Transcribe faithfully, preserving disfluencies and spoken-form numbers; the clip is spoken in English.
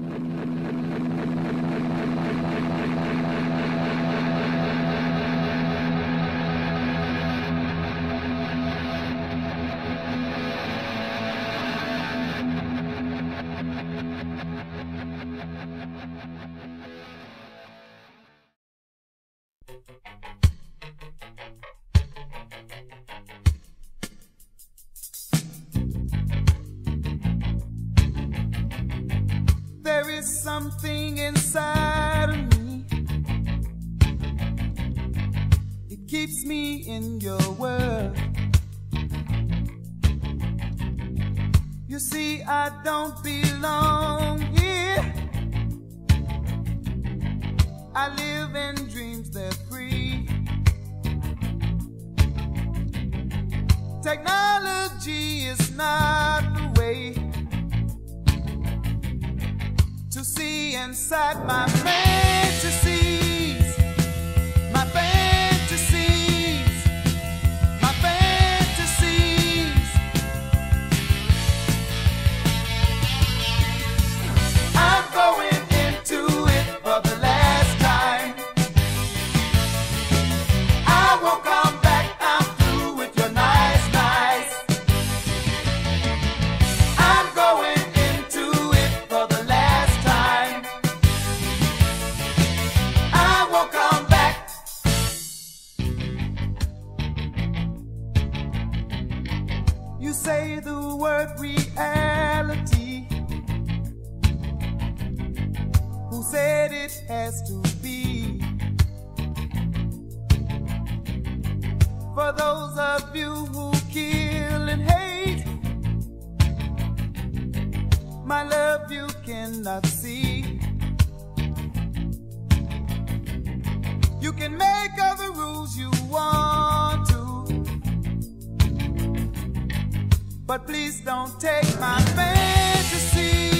There is something inside of me. It keeps me in your world. You see, I don't belong here. I live in dreams that free. Technology is not the way to see inside my fantasies, my fantasies, my fantasies. I'm going into it for the last time. I won't come back, I'm through with your nice, nice. I'm going into it for the last time. I won't come back. You say the word reality. Who said it has to be? For those of you who kill and hate, my love you cannot see. You can make all the rules you want to, but please don't take my fantasy.